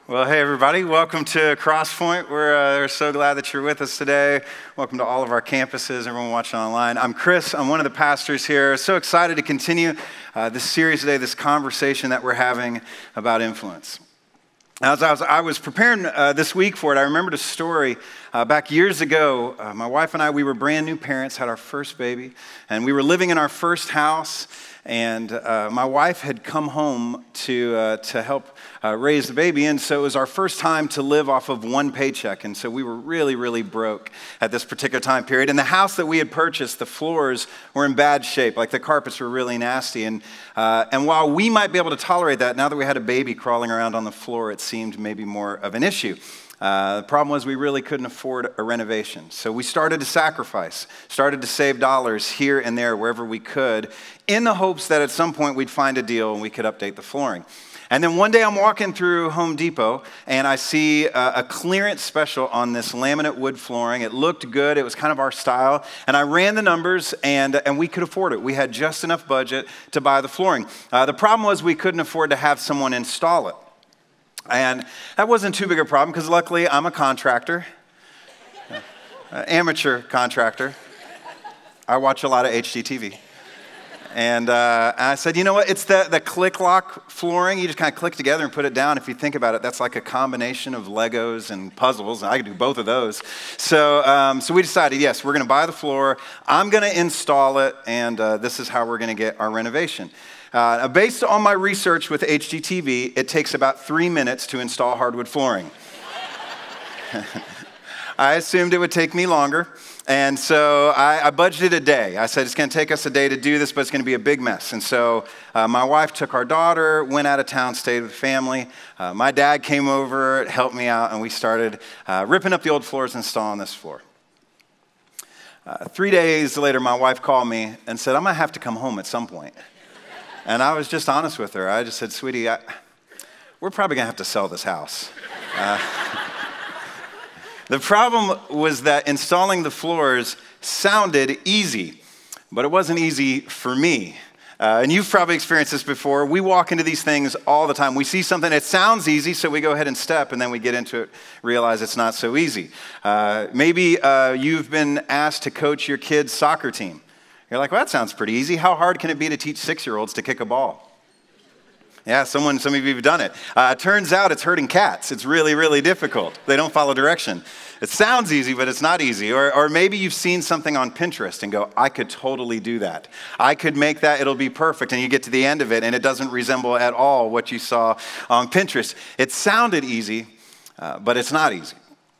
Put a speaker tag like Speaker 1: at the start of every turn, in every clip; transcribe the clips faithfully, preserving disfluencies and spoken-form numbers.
Speaker 1: Well, hey everybody, welcome to CrossPoint. We're, uh, we're so glad that you're with us today. Welcome to all of our campuses, everyone watching online. I'm Chris, I'm one of the pastors here. So excited to continue uh, this series today, this conversation that we're having about influence. As I was, I was preparing uh, this week for it, I remembered a story uh, back years ago. Uh, my wife and I, we were brand new parents, had our first baby, and we were living in our first house. And uh, my wife had come home to uh, to help uh, raise the baby, and so it was our first time to live off of one paycheck, and so we were really, really broke at this particular time period. And the house that we had purchased, the floors were in bad shape, like the carpets were really nasty. And uh, and while we might be able to tolerate that, now that we had a baby crawling around on the floor, it seemed maybe more of an issue. Uh, the problem was we really couldn't afford a renovation. So we started to sacrifice, started to save dollars here and there wherever we could, in the hopes that at some point we'd find a deal and we could update the flooring. And then one day I'm walking through Home Depot and I see a, a clearance special on this laminate wood flooring. It looked good, it was kind of our style, and I ran the numbers and, and we could afford it. We had just enough budget to buy the flooring. Uh, the problem was we couldn't afford to have someone install it. And that wasn't too big a problem because luckily I'm a contractor, an amateur contractor. I watch a lot of H G T V. And, uh, and I said, you know what, it's the, the click lock flooring. You just kind of click together and put it down. If you think about it, that's like a combination of Legos and puzzles. And I could do both of those. So, um, so we decided, yes, we're going to buy the floor. I'm going to install it. And uh, this is how we're going to get our renovation. Uh, based on my research with H G T V, it takes about three minutes to install hardwood flooring. I assumed it would take me longer, and so I, I budgeted a day. I said, it's going to take us a day to do this, but it's going to be a big mess. And so uh, my wife took our daughter, went out of town, stayed with family. Uh, my dad came over, helped me out, and we started uh, ripping up the old floors and installing this floor. Uh, three days later, my wife called me and said, I'm going to have to come home at some point. And I was just honest with her. I just said, sweetie, I, we're probably going to have to sell this house. Uh, the problem was that installing the floors sounded easy, but it wasn't easy for me. Uh, and you've probably experienced this before. We walk into these things all the time. We see something that sounds easy, so we go ahead and step, and then we get into it, realize it's not so easy. Uh, maybe uh, you've been asked to coach your kid's soccer team. You're like, well, that sounds pretty easy. How hard can it be to teach six-year-olds to kick a ball? Yeah, someone, some of you have done it. Uh, it turns out it's herding cats. It's really, really difficult. They don't follow direction. It sounds easy, but it's not easy. Or, or maybe you've seen something on Pinterest and go, I could totally do that. I could make that. It'll be perfect. And you get to the end of it, and it doesn't resemble at all what you saw on Pinterest. It sounded easy, uh, but it's not easy.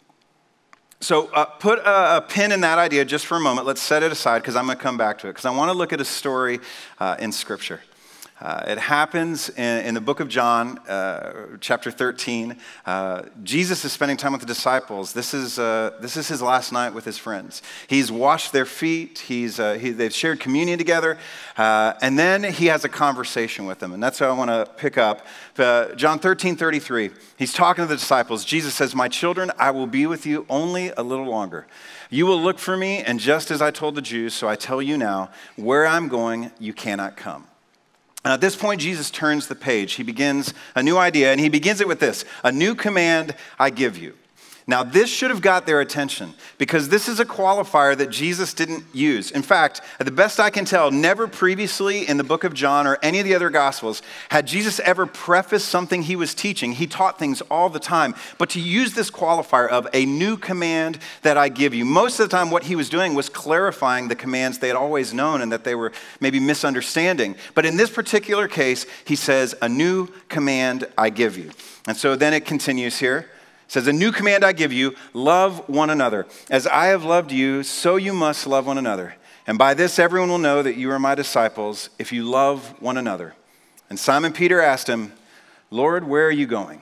Speaker 1: So uh, put a, a pin in that idea just for a moment. Let's set it aside because I'm going to come back to it because I want to look at a story uh, in Scripture. Uh, it happens in, in the book of John, uh, chapter thirteen. Uh, Jesus is spending time with the disciples. This is uh, this is his last night with his friends. He's washed their feet. He's uh, he, they've shared communion together, uh, and then he has a conversation with them, and that's what I want to pick up. Uh, John thirteen thirty-three. He's talking to the disciples. Jesus says, "My children, I will be with you only a little longer. You will look for me, and just as I told the Jews, so I tell you now, where I'm going, you cannot come." And at this point, Jesus turns the page. He begins a new idea, and he begins it with this: a new command I give you. Now, this should have got their attention because this is a qualifier that Jesus didn't use. In fact, at the best I can tell, never previously in the book of John or any of the other Gospels had Jesus ever prefaced something he was teaching. He taught things all the time. But to use this qualifier of a new command that I give you, most of the time what he was doing was clarifying the commands they had always known and that they were maybe misunderstanding. But in this particular case, he says, a new command I give you. And so then it continues here. It says, a new command I give you, love one another. As I have loved you, so you must love one another. And by this, everyone will know that you are my disciples if you love one another. And Simon Peter asked him, Lord, where are you going?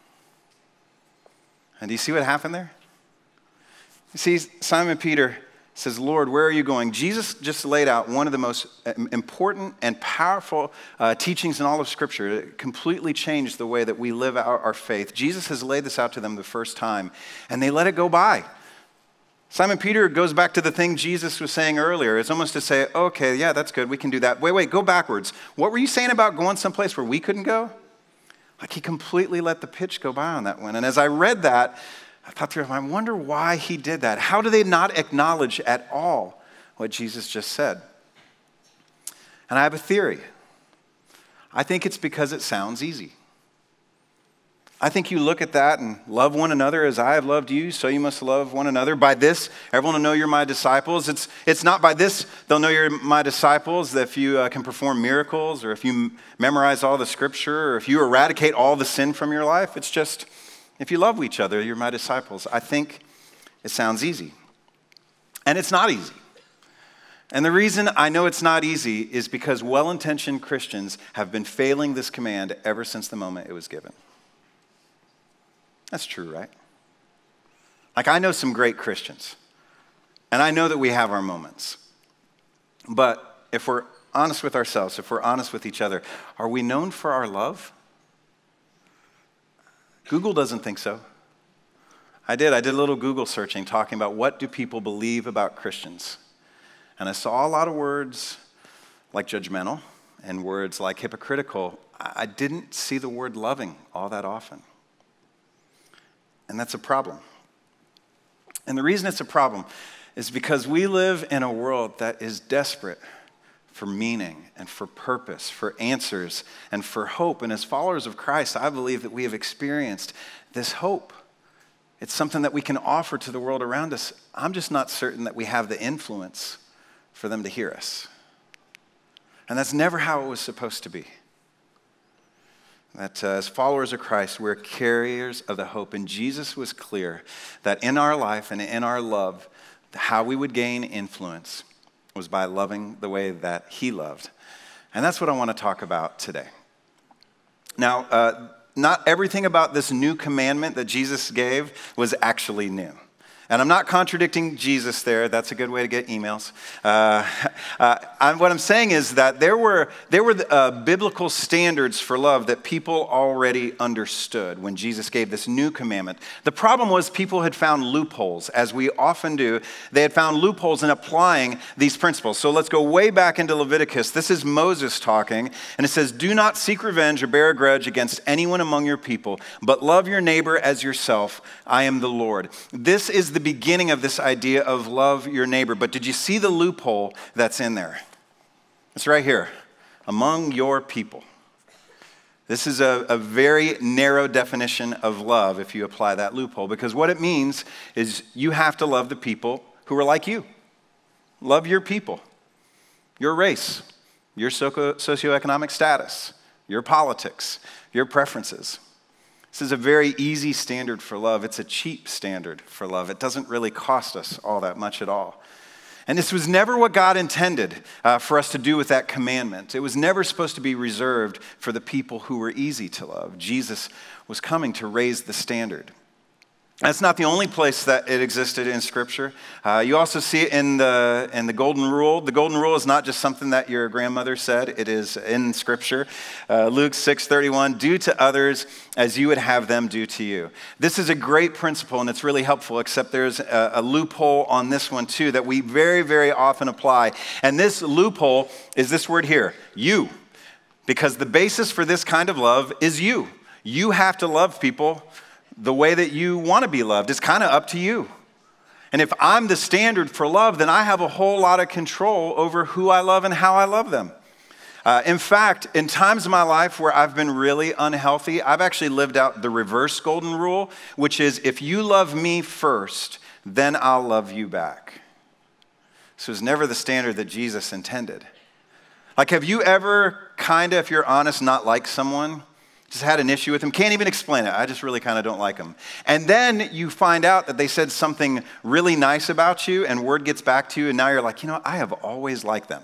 Speaker 1: And do you see what happened there? You see, Simon Peter says, Lord, where are you going? Jesus just laid out one of the most important and powerful uh, teachings in all of Scripture. It completely changed the way that we live our, our faith. Jesus has laid this out to them the first time, and they let it go by. Simon Peter goes back to the thing Jesus was saying earlier. It's almost to say, okay, yeah, that's good. We can do that. Wait, wait, go backwards. What were you saying about going someplace where we couldn't go? Like he completely let the pitch go by on that one. And as I read that, I thought, I wonder why he did that. How do they not acknowledge at all what Jesus just said? And I have a theory. I think it's because it sounds easy. I think you look at that and love one another as I have loved you, so you must love one another. By this, everyone will know you're my disciples. It's, it's not by this they'll know you're my disciples, that if you uh, can perform miracles, or if you m- memorize all the scripture, or if you eradicate all the sin from your life. It's just, if you love each other, you're my disciples. I think it sounds easy. And it's not easy. And the reason I know it's not easy is because well-intentioned Christians have been failing this command ever since the moment it was given. That's true, right? Like, I know some great Christians, and I know that we have our moments. But if we're honest with ourselves, if we're honest with each other, are we known for our love? Google doesn't think so. I did. I did a little Google searching talking about what do people believe about Christians. And I saw a lot of words like judgmental and words like hypocritical. I didn't see the word loving all that often. And that's a problem. And the reason it's a problem is because we live in a world that is desperate for meaning and for purpose, for answers and for hope. And as followers of Christ, I believe that we have experienced this hope. It's something that we can offer to the world around us. I'm just not certain that we have the influence for them to hear us. And that's never how it was supposed to be. That uh, as followers of Christ, we're carriers of the hope. And Jesus was clear that in our life and in our love, how we would gain influence was by loving the way that he loved. And that's what I want to talk about today. Now, uh, not everything about this new commandment that Jesus gave was actually new. And I'm not contradicting Jesus there. That's a good way to get emails. Uh, uh, I, what I'm saying is that there were, there were uh, biblical standards for love that people already understood when Jesus gave this new commandment. The problem was people had found loopholes, as we often do. They had found loopholes in applying these principles. So let's go way back into Leviticus. This is Moses talking, and it says, "Do not seek revenge or bear a grudge against anyone among your people, but love your neighbor as yourself. I am the Lord." This is the beginning of this idea of love your neighbor. But did you see the loophole that's in there? It's right here. Among your people. This is a, a very narrow definition of love if you apply that loophole, because what it means is you have to love the people who are like you. Love your people, your race, your socio- socioeconomic status, your politics, your preferences. This is a very easy standard for love. It's a cheap standard for love. It doesn't really cost us all that much at all. And this was never what God intended uh, for us to do with that commandment. It was never supposed to be reserved for the people who were easy to love. Jesus was coming to raise the standard. That's not the only place that it existed in Scripture. Uh, you also see it in the, in the Golden Rule. The Golden Rule is not just something that your grandmother said. It is in Scripture. Uh, Luke six thirty-one, "Do to others as you would have them do to you." This is a great principle, and it's really helpful, except there's a, a loophole on this one, too, that we very, very often apply. And this loophole is this word here, you. Because the basis for this kind of love is you. You have to love people the way that you want to be loved. It's kind of up to you. And if I'm the standard for love, then I have a whole lot of control over who I love and how I love them. Uh, in fact, in times of my life where I've been really unhealthy, I've actually lived out the reverse golden rule, which is if you love me first, then I'll love you back. This was never the standard that Jesus intended. Like, have you ever kind of, if you're honest, not liked someone? Just had an issue with them, can't even explain it. I just really kind of don't like them. And then you find out that they said something really nice about you, and word gets back to you, and now you're like, you know, I have always liked them.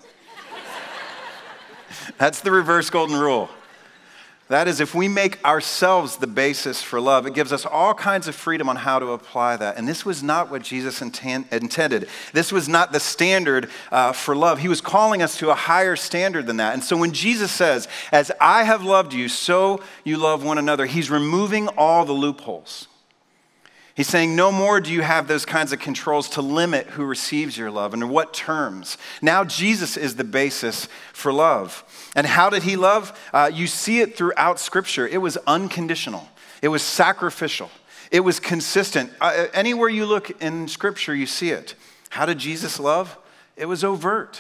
Speaker 1: That's the reverse golden rule. That is, if we make ourselves the basis for love, it gives us all kinds of freedom on how to apply that. And this was not what Jesus intent, intended. This was not the standard uh, for love. He was calling us to a higher standard than that. And so when Jesus says, "As I have loved you, so you love one another," he's removing all the loopholes. He's saying no more do you have those kinds of controls to limit who receives your love and in what terms. Now Jesus is the basis for love. And how did he love? Uh, you see it throughout Scripture. It was unconditional. It was sacrificial. It was consistent. Uh, anywhere you look in Scripture, you see it. How did Jesus love? It was overt.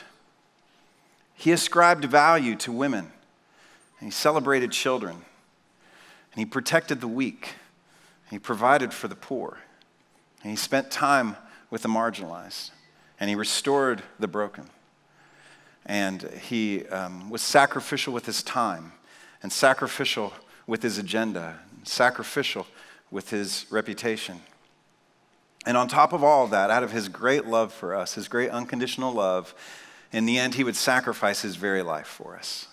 Speaker 1: He ascribed value to women. And he celebrated children. And he protected the weak. He provided for the poor. And he spent time with the marginalized. And he restored the broken. And he um, was sacrificial with his time. And sacrificial with his agenda. And sacrificial with his reputation. And on top of all of that, out of his great love for us, his great unconditional love, in the end, he would sacrifice his very life for us.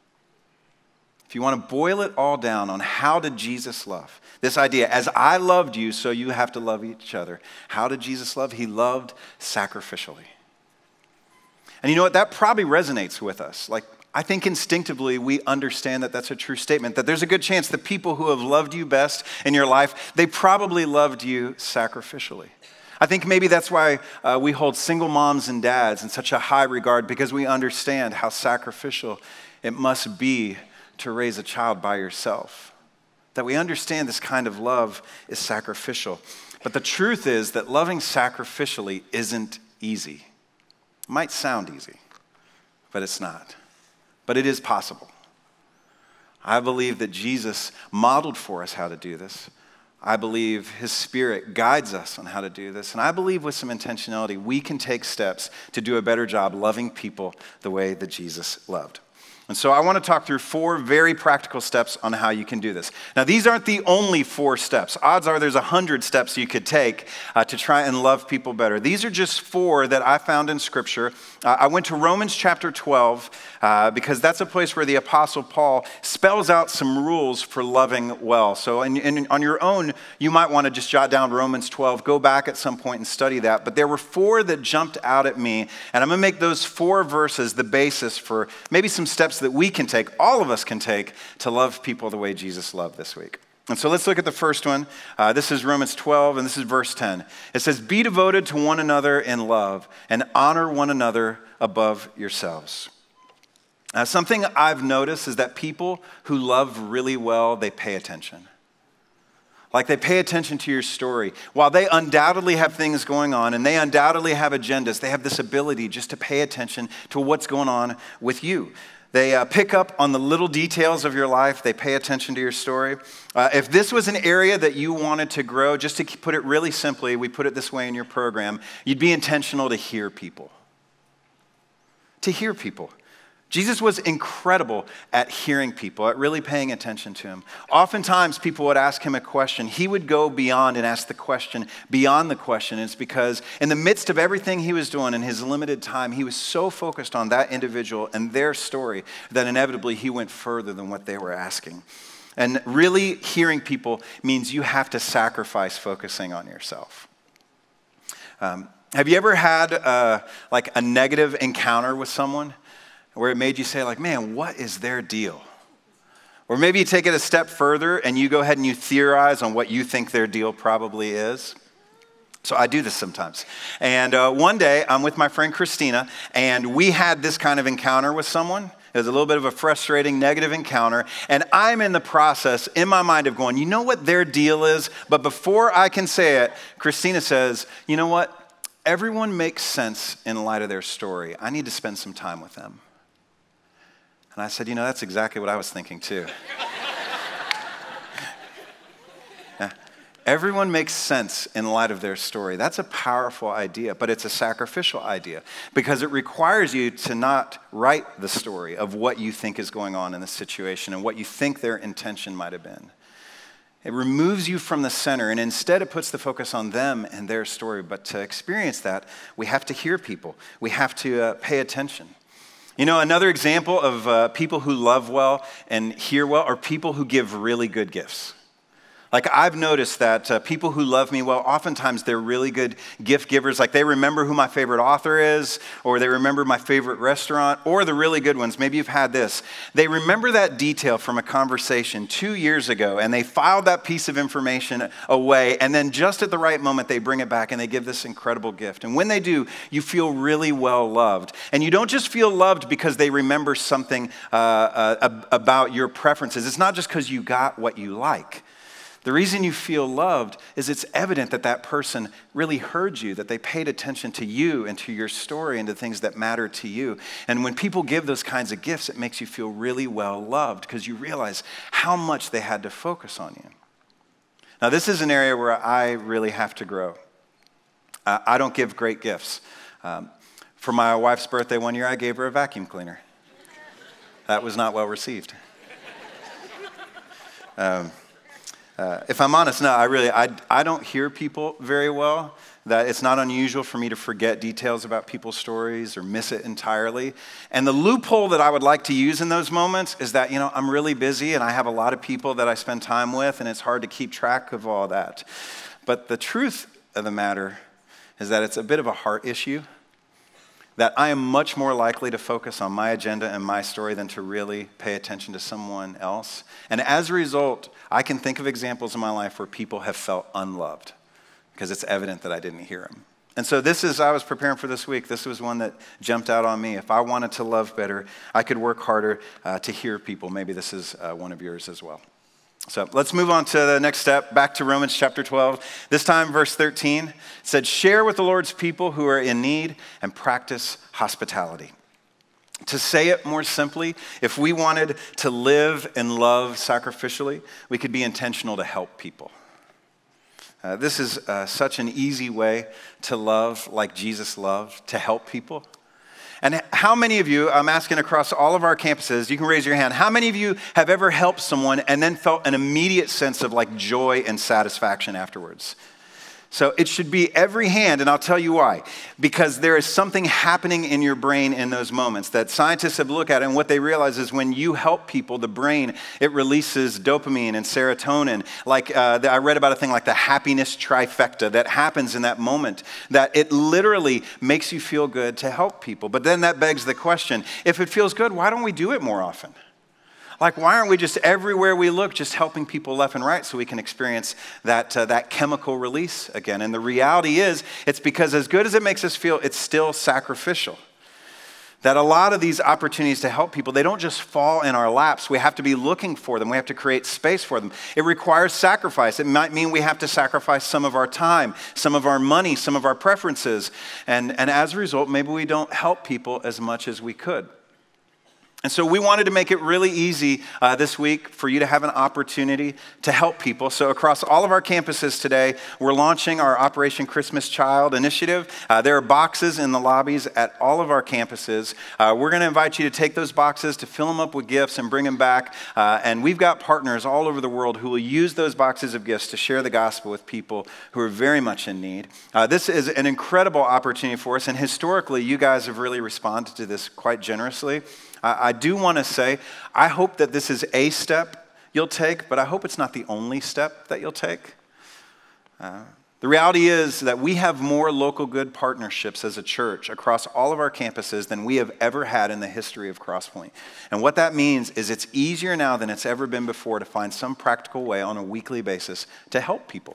Speaker 1: If you want to boil it all down on how did Jesus love, this idea, as I loved you, so you have to love each other. How did Jesus love? He loved sacrificially. And you know what? That probably resonates with us. Like, I think instinctively we understand that that's a true statement, that there's a good chance the people who have loved you best in your life, they probably loved you sacrificially. I think maybe that's why uh, we hold single moms and dads in such a high regard, because we understand how sacrificial it must be to raise a child by yourself. That we understand this kind of love is sacrificial. But the truth is that loving sacrificially isn't easy. It might sound easy, but it's not. But it is possible. I believe that Jesus modeled for us how to do this. I believe his Spirit guides us on how to do this. And I believe with some intentionality, we can take steps to do a better job loving people the way that Jesus loved. And so I want to talk through four very practical steps on how you can do this. Now, these aren't the only four steps. Odds are there's a hundred steps you could take uh, to try and love people better. These are just four that I found in Scripture. Uh, I went to Romans chapter twelve uh, because that's a place where the Apostle Paul spells out some rules for loving well. So in, in, on your own, you might want to just jot down Romans twelve, go back at some point and study that. But there were four that jumped out at me, and I'm going to make those four verses the basis for maybe some steps that we can take, all of us can take, to love people the way Jesus loved this week. And so let's look at the first one. Uh, this is Romans twelve, and this is verse ten. It says, "Be devoted to one another in love, and honor one another above yourselves." Uh, something I've noticed is that people who love really well, they pay attention. Like they pay attention to your story. While they undoubtedly have things going on and they undoubtedly have agendas, they have this ability just to pay attention to what's going on with you. They uh, pick up on the little details of your life. They pay attention to your story. Uh, if this was an area that you wanted to grow, just to put it really simply, we put it this way in your program, you'd be intentional to hear people. To hear people. Jesus was incredible at hearing people, at really paying attention to him. Oftentimes, people would ask him a question. He would go beyond and ask the question beyond the question. It's because in the midst of everything he was doing in his limited time, he was so focused on that individual and their story that inevitably he went further than what they were asking. And really hearing people means you have to sacrifice focusing on yourself. Um, have you ever had uh, like a negative encounter with someone where it made you say like, man, what is their deal? Or maybe you take it a step further and you go ahead and you theorize on what you think their deal probably is. So I do this sometimes. And uh, one day I'm with my friend Christina, and we had this kind of encounter with someone. It was a little bit of a frustrating, negative encounter. And I'm in the process, in my mind, of going, you know what their deal is? But before I can say it, Christina says, you know what? Everyone makes sense in light of their story. I need to spend some time with them. And I said, you know, that's exactly what I was thinking too. Yeah. Everyone makes sense in light of their story. That's a powerful idea, but it's a sacrificial idea because it requires you to not write the story of what you think is going on in the situation and what you think their intention might have been. It removes you from the center, and instead it puts the focus on them and their story. But to experience that, we have to hear people. We have to uh, pay attention. You know, another example of uh, people who love well and hear well are people who give really good gifts. Like I've noticed that uh, people who love me well, oftentimes they're really good gift givers. Like they remember who my favorite author is, or they remember my favorite restaurant, or the really good ones. Maybe you've had this. They remember that detail from a conversation two years ago, and they filed that piece of information away, and then just at the right moment, they bring it back and they give this incredible gift. And when they do, you feel really well loved. And you don't just feel loved because they remember something uh, uh, about your preferences. It's not just because you got what you like. The reason you feel loved is it's evident that that person really heard you, that they paid attention to you and to your story and to things that matter to you. And when people give those kinds of gifts, it makes you feel really well loved because you realize how much they had to focus on you. Now, this is an area where I really have to grow. Uh, I don't give great gifts. Um, for my wife's birthday one year, I gave her a vacuum cleaner. That was not well received. Um, Uh, if I'm honest, no, I really, I, I don't hear people very well. That it's not unusual for me to forget details about people's stories or miss it entirely. And the loophole that I would like to use in those moments is that, you know, I'm really busy and I have a lot of people that I spend time with and it's hard to keep track of all that. But the truth of the matter is that it's a bit of a heart issue, that I am much more likely to focus on my agenda and my story than to really pay attention to someone else. And as a result, I can think of examples in my life where people have felt unloved because it's evident that I didn't hear them. And so this is, I was preparing for this week, this was one that jumped out on me. If I wanted to love better, I could work harder uh, to hear people. Maybe this is uh, one of yours as well. So let's move on to the next step, back to Romans chapter twelve. This time, verse thirteen, it said, share with the Lord's people who are in need and practice hospitality. To say it more simply, if we wanted to live and love sacrificially, we could be intentional to help people. Uh, this is uh, such an easy way to love like Jesus loved, to help people. And how many of you, I'm asking across all of our campuses, you can raise your hand, how many of you have ever helped someone and then felt an immediate sense of like joy and satisfaction afterwards? So it should be every hand, and I'll tell you why. Because there is something happening in your brain in those moments that scientists have looked at, and what they realize is when you help people, the brain, it releases dopamine and serotonin. Like uh, I read about a thing like the happiness trifecta that happens in that moment, that it literally makes you feel good to help people. But then that begs the question, if it feels good, why don't we do it more often? Like, why aren't we just everywhere we look, just helping people left and right so we can experience that, uh, that chemical release again? And the reality is, it's because as good as it makes us feel, it's still sacrificial. That a lot of these opportunities to help people, they don't just fall in our laps. We have to be looking for them. We have to create space for them. It requires sacrifice. It might mean we have to sacrifice some of our time, some of our money, some of our preferences. And, and as a result, maybe we don't help people as much as we could. And so we wanted to make it really easy uh, this week for you to have an opportunity to help people. So across all of our campuses today, we're launching our Operation Christmas Child initiative. Uh, there are boxes in the lobbies at all of our campuses. Uh, we're going to invite you to take those boxes, to fill them up with gifts and bring them back. Uh, and we've got partners all over the world who will use those boxes of gifts to share the gospel with people who are very much in need. Uh, this is an incredible opportunity for us. And historically, you guys have really responded to this quite generously. I do want to say, I hope that this is a step you'll take, but I hope it's not the only step that you'll take. Uh, the reality is that we have more local good partnerships as a church across all of our campuses than we have ever had in the history of CrossPoint. And what that means is it's easier now than it's ever been before to find some practical way on a weekly basis to help people.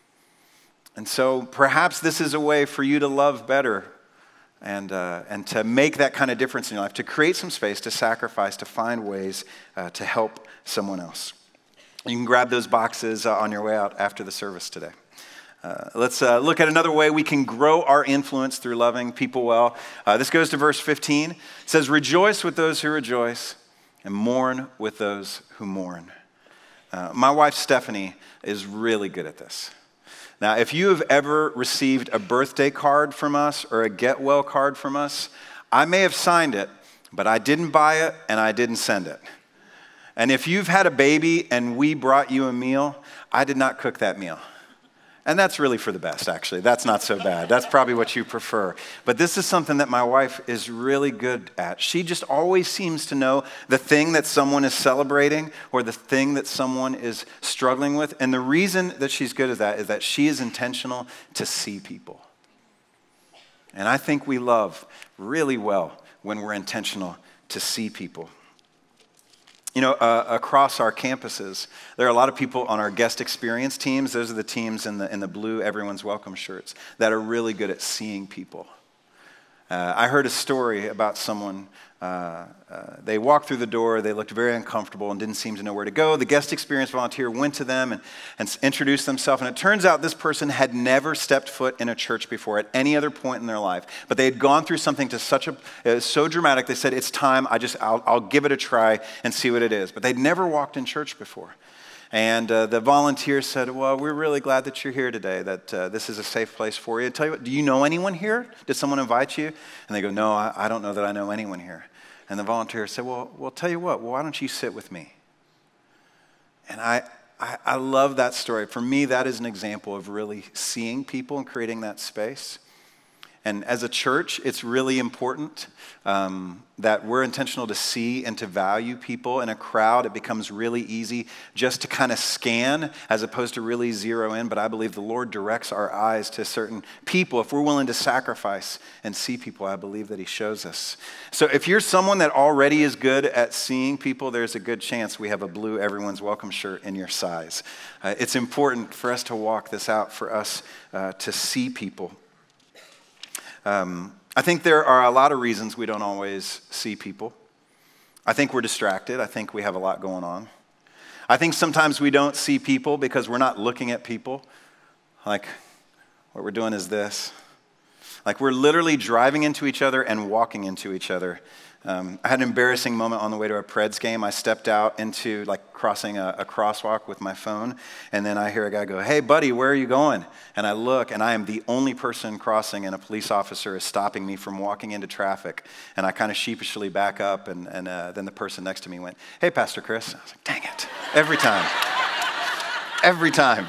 Speaker 1: And so perhaps this is a way for you to love better And, uh, and to make that kind of difference in your life, to create some space, to sacrifice, to find ways uh, to help someone else. You can grab those boxes uh, on your way out after the service today. Uh, let's uh, look at another way we can grow our influence through loving people well. Uh, this goes to verse fifteen. It says, rejoice with those who rejoice and mourn with those who mourn. Uh, my wife, Stephanie, is really good at this. Now, if you have ever received a birthday card from us or a get well card from us, I may have signed it, but I didn't buy it and I didn't send it. And if you've had a baby and we brought you a meal, I did not cook that meal. And that's really for the best, actually. That's not so bad. That's probably what you prefer. But this is something that my wife is really good at. She just always seems to know the thing that someone is celebrating or the thing that someone is struggling with. And the reason that she's good at that is that she is intentional to see people. And I think we love really well when we're intentional to see people. You know, uh, across our campuses, there are a lot of people on our guest experience teams. Those are the teams in the in the blue Everyone's Welcome shirts that are really good at seeing people. Uh, I heard a story about someone. Uh, uh, they walked through the door. They looked very uncomfortable and didn't seem to know where to go. The guest experience volunteer went to them and, and introduced themselves. And it turns out this person had never stepped foot in a church before at any other point in their life. But they had gone through something to such a uh, so dramatic. They said, "It's time. I just I'll, I'll give it a try and see what it is." But they'd never walked in church before. And uh, the volunteer said, "Well, we're really glad that you're here today, that uh, this is a safe place for you. Tell you what, do you know anyone here? Did someone invite you?" And they go, "No, I, I don't know that I know anyone here." And the volunteer said, well, well, tell you what, well, why don't you sit with me? And I, I, I love that story. For me, that is an example of really seeing people and creating that space. And as a church, it's really important um, that we're intentional to see and to value people. In a crowd, it becomes really easy just to kind of scan as opposed to really zero in. But I believe the Lord directs our eyes to certain people. If we're willing to sacrifice and see people, I believe that he shows us. So if you're someone that already is good at seeing people, there's a good chance we have a blue Everyone's Welcome shirt in your size. Uh, it's important for us to walk this out, for us uh, to see people. Um, I think there are a lot of reasons we don't always see people. I think we're distracted. I think we have a lot going on. I think sometimes we don't see people because we're not looking at people. Like, what we're doing is this. Like, we're literally driving into each other and walking into each other. Um, I had an embarrassing moment on the way to a Preds game. I stepped out into, like, crossing a, a crosswalk with my phone, and then I hear a guy go, "Hey, buddy, where are you going?" And I look, and I am the only person crossing, and a police officer is stopping me from walking into traffic. And I kind of sheepishly back up, and, and uh, then the person next to me went, "Hey, Pastor Chris." I was like, dang it. Every time. Every time.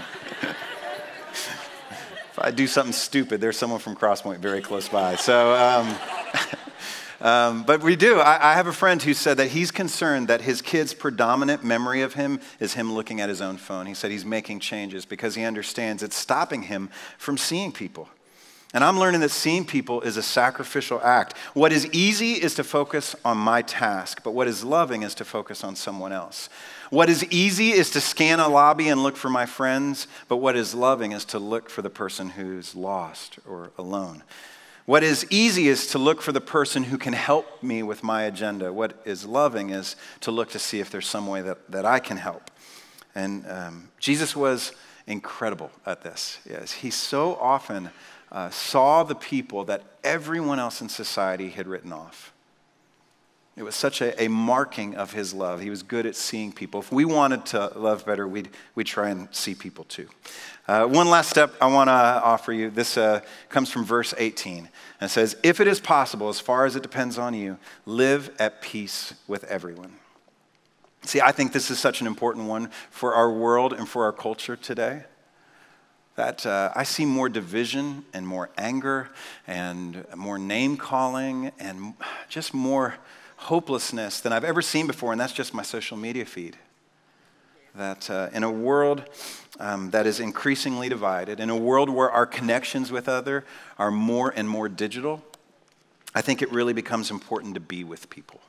Speaker 1: If I do something stupid, there's someone from CrossPoint very close by. So... Um, Um, but we do. I, I have a friend who said that he's concerned that his kid's predominant memory of him is him looking at his own phone. He said he's making changes because he understands it's stopping him from seeing people. And I'm learning that seeing people is a sacrificial act. What is easy is to focus on my task, but what is loving is to focus on someone else. What is easy is to scan a lobby and look for my friends, but what is loving is to look for the person who's lost or alone. What is easy is to look for the person who can help me with my agenda. What is loving is to look to see if there's some way that, that I can help. And um, Jesus was incredible at this. Yes, he so often uh, saw the people that everyone else in society had written off. It was such a, a marking of his love. He was good at seeing people. If we wanted to love better, we'd, we'd try and see people too. Uh, one last step I want to offer you. This uh, comes from verse eighteen. And it says, "If it is possible, as far as it depends on you, live at peace with everyone." See, I think this is such an important one for our world and for our culture today. That uh, I see more division and more anger and more name-calling and just more hopelessness than I've ever seen before, and that's just my social media feed. That uh, in a world um, that is increasingly divided, in a world where our connections with other are more and more digital, I think it really becomes important to be with people.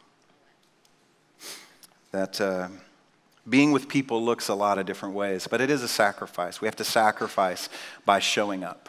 Speaker 1: That uh, being with people looks a lot of different ways, but it is a sacrifice. We have to sacrifice by showing up,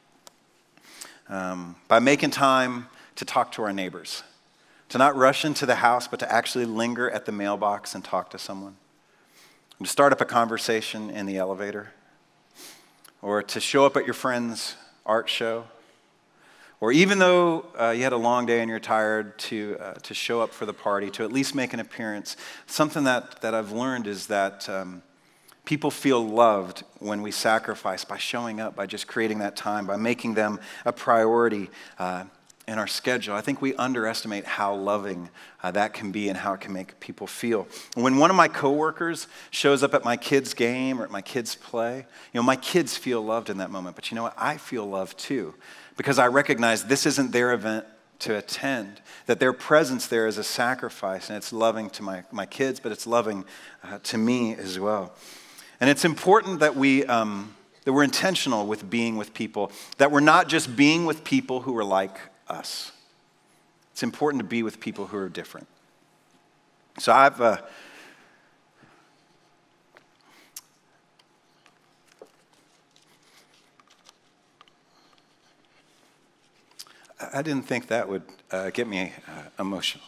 Speaker 1: um, by making time to talk to our neighbors, to not rush into the house, but to actually linger at the mailbox and talk to someone. To start up a conversation in the elevator, or to show up at your friend's art show, or even though uh, you had a long day and you're tired, to uh, to show up for the party, to at least make an appearance. Something that, that I've learned is that um, people feel loved when we sacrifice by showing up, by just creating that time, by making them a priority. Uh, in our schedule, I think we underestimate how loving uh, that can be and how it can make people feel. When one of my coworkers shows up at my kids' game or at my kids' play, you know, my kids feel loved in that moment. But you know what? I feel loved too, because I recognize this isn't their event to attend, that their presence there is a sacrifice, and it's loving to my, my kids, but it's loving uh, to me as well. And it's important that we um, that we're intentional with being with people, that we're not just being with people who are like us. It's important to be with people who are different. So I've uh, I didn't think that would uh, get me uh, emotional.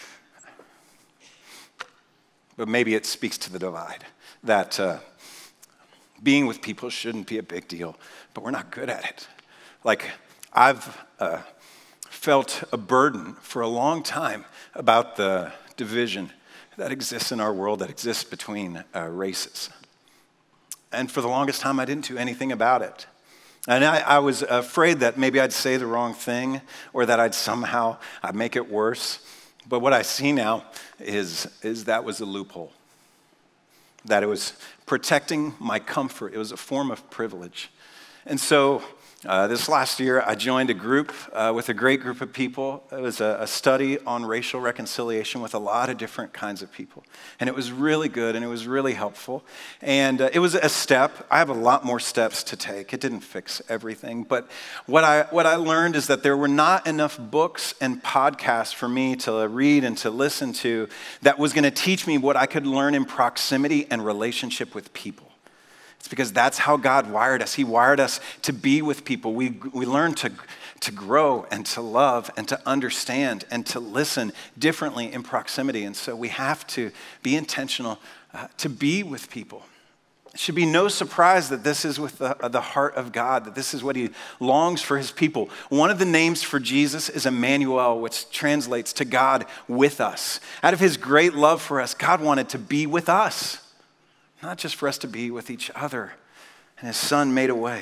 Speaker 1: But maybe it speaks to the divide, that uh, being with people shouldn't be a big deal, but we're not good at it. Like, I've uh, felt a burden for a long time about the division that exists in our world, that exists between uh, races. And for the longest time, I didn't do anything about it. And I, I was afraid that maybe I'd say the wrong thing, or that I'd somehow I'd make it worse. But what I see now is, is that was a loophole. That it was protecting my comfort. It was a form of privilege. And so uh, this last year, I joined a group uh, with a great group of people. It was a, a study on racial reconciliation with a lot of different kinds of people. And it was really good, and it was really helpful. And uh, it was a step. I have a lot more steps to take. It didn't fix everything. But what I, what I learned is that there were not enough books and podcasts for me to read and to listen to that was going to teach me what I could learn in proximity and relationship with people. It's because that's how God wired us. He wired us to be with people. We, we learn to, to grow and to love and to understand and to listen differently in proximity. And so we have to be intentional uh, to be with people. It should be no surprise that this is with the, uh, the heart of God, that this is what he longs for his people. One of the names for Jesus is Emmanuel, which translates to God with us. Out of his great love for us, God wanted to be with us. Not just for us to be with each other. And his son made a way.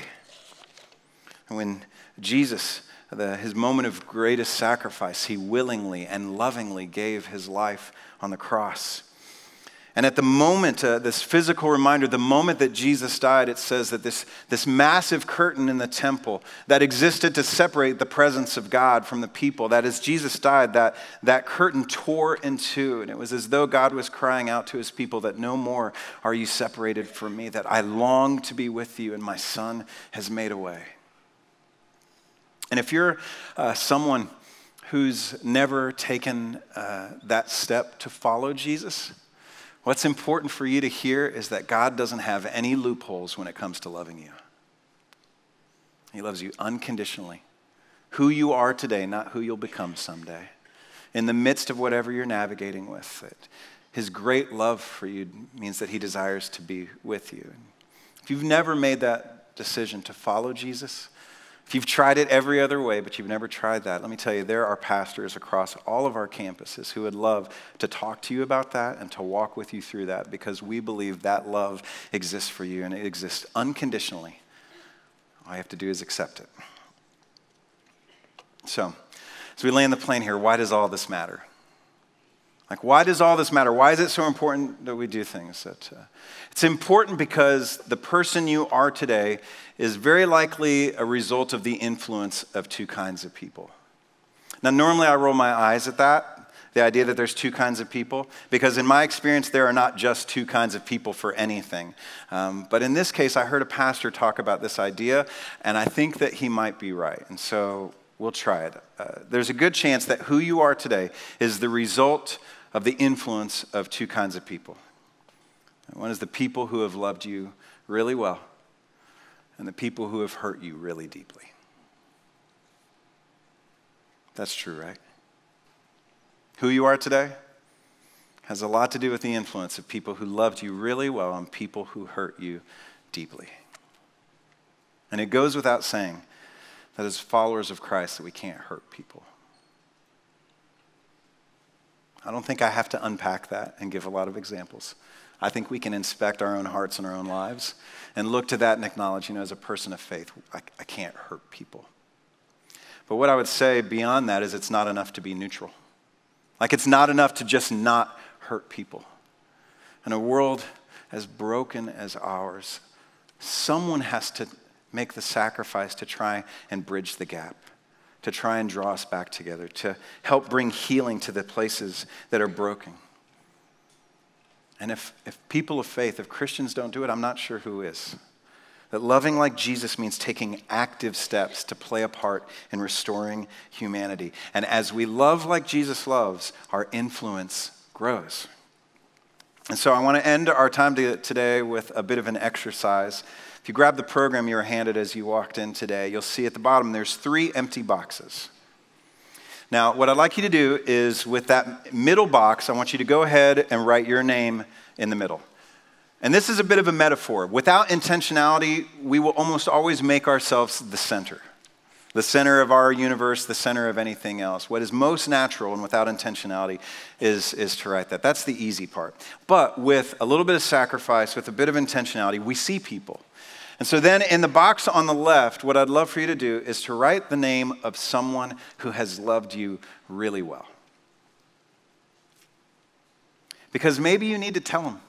Speaker 1: And when Jesus, the, his moment of greatest sacrifice, he willingly and lovingly gave his life on the cross. And at the moment, uh, this physical reminder, the moment that Jesus died, it says that this, this massive curtain in the temple that existed to separate the presence of God from the people, that as Jesus died, that, that curtain tore in two. And it was as though God was crying out to his people that no more are you separated from me, that I long to be with you, and my son has made a way. And if you're uh, someone who's never taken uh, that step to follow Jesus, what's important for you to hear is that God doesn't have any loopholes when it comes to loving you. He loves you unconditionally. Who you are today, not who you'll become someday. In the midst of whatever you're navigating with, it, his great love for you means that he desires to be with you. If you've never made that decision to follow Jesus, if you've tried it every other way, but you've never tried that, let me tell you, there are pastors across all of our campuses who would love to talk to you about that and to walk with you through that, because we believe that love exists for you, and it exists unconditionally. All you have to do is accept it. So, as we land the plane here, why does all this matter? Like, why does all this matter? Why is it so important that we do things? That uh, it's important because the person you are today is very likely a result of the influence of two kinds of people. Now, normally I roll my eyes at that, the idea that there's two kinds of people, because in my experience, there are not just two kinds of people for anything. Um, but in this case, I heard a pastor talk about this idea, and I think that he might be right. And so we'll try it. Uh, there's a good chance that who you are today is the result of the influence of two kinds of people. One is the people who have loved you really well, and the people who have hurt you really deeply. That's true, right? Who you are today has a lot to do with the influence of people who loved you really well and people who hurt you deeply. And it goes without saying that as followers of Christ that we can't hurt people. I don't think I have to unpack that and give a lot of examples. I think we can inspect our own hearts and our own lives and look to that and acknowledge, you know, as a person of faith, I, I can't hurt people. But what I would say beyond that is it's not enough to be neutral. Like it's not enough to just not hurt people. In a world as broken as ours, someone has to make the sacrifice to try and bridge the gap, to try and draw us back together, to help bring healing to the places that are broken. And if, if people of faith, if Christians don't do it, I'm not sure who is. That loving like Jesus means taking active steps to play a part in restoring humanity. And as we love like Jesus loves, our influence grows. And so I want to end our time to, today with a bit of an exercise. If you grab the program you were handed as you walked in today, you'll see at the bottom there's three empty boxes. Now, what I'd like you to do is with that middle box, I want you to go ahead and write your name in the middle. And this is a bit of a metaphor. Without intentionality, we will almost always make ourselves the center. The center of our universe, the center of anything else. What is most natural and without intentionality is, is to write that. That's the easy part. But with a little bit of sacrifice, with a bit of intentionality, we see people. And so then in the box on the left, what I'd love for you to do is to write the name of someone who has loved you really well. Because maybe you need to tell them.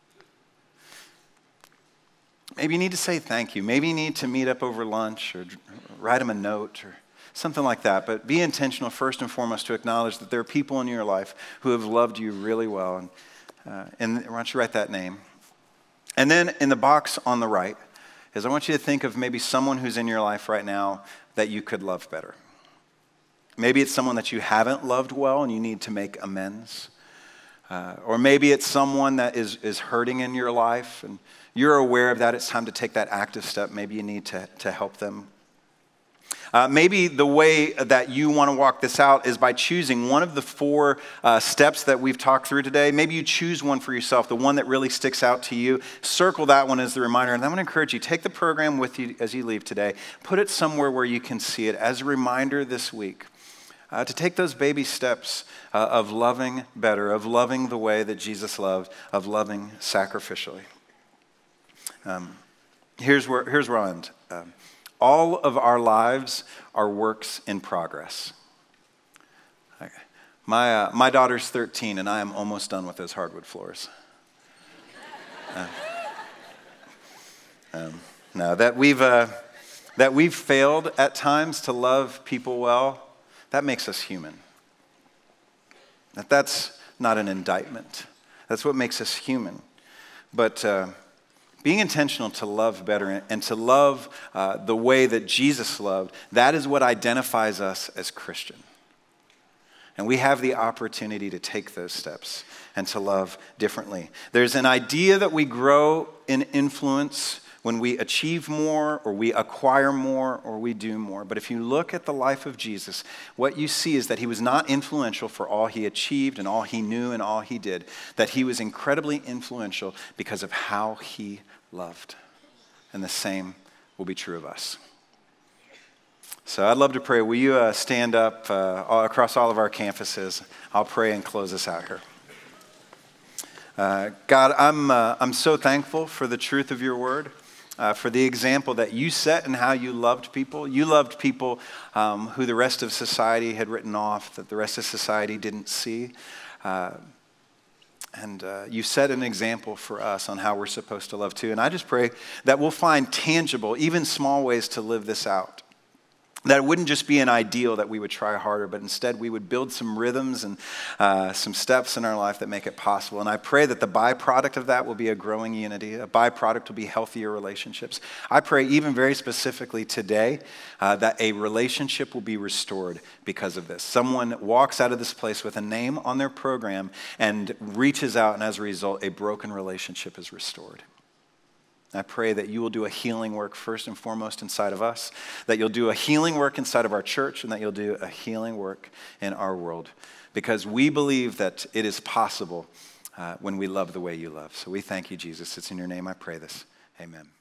Speaker 1: Maybe you need to say thank you. Maybe you need to meet up over lunch or write them a note or something like that. But be intentional first and foremost to acknowledge that there are people in your life who have loved you really well. And, uh, and why don't you write that name? And then in the box on the right is I want you to think of maybe someone who's in your life right now that you could love better. Maybe it's someone that you haven't loved well and you need to make amends. Uh, or maybe it's someone that is, is hurting in your life and you're aware of that. It's time to take that active step. Maybe you need to, to help them. Uh, maybe the way that you want to walk this out is by choosing one of the four uh, steps that we've talked through today. Maybe you choose one for yourself, the one that really sticks out to you. Circle that one as the reminder. And I'm going to encourage you, take the program with you as you leave today. Put it somewhere where you can see it as a reminder this week. Uh, to take those baby steps uh, of loving better, of loving the way that Jesus loved, of loving sacrificially. Um, here's where here's where I'll end. Um, all of our lives are works in progress. Okay. My uh, my daughter's thirteen, and I am almost done with those hardwood floors. Uh, um, no, that we've uh, that we've failed at times to love people well. That makes us human. That that's not an indictment. That's what makes us human. But uh, being intentional to love better and to love uh, the way that Jesus loved, that is what identifies us as Christian. And we have the opportunity to take those steps and to love differently. There's an idea that we grow in influence when we achieve more or we acquire more or we do more. But if you look at the life of Jesus, what you see is that he was not influential for all he achieved and all he knew and all he did. That he was incredibly influential because of how he loved. And the same will be true of us. So I'd love to pray. Will you uh, stand up uh, all, across all of our campuses? I'll pray and close us out here. Uh, God, I'm, uh, I'm so thankful for the truth of your word. Uh, for the example that you set and how you loved people. You loved people um, who the rest of society had written off, that the rest of society didn't see. Uh, and uh, you set an example for us on how we're supposed to love too. And I just pray that we'll find tangible, even small ways to live this out. That it wouldn't just be an ideal that we would try harder, but instead we would build some rhythms and uh, some steps in our life that make it possible. And I pray that the byproduct of that will be a growing unity. A byproduct will be healthier relationships. I pray even very specifically today uh, that a relationship will be restored because of this. Someone walks out of this place with a name on their program and reaches out, and as a result, a broken relationship is restored. I pray that you will do a healing work first and foremost inside of us, that you'll do a healing work inside of our church, and that you'll do a healing work in our world, because we believe that it is possible uh, when we love the way you love. So we thank you, Jesus. It's in your name I pray this. Amen.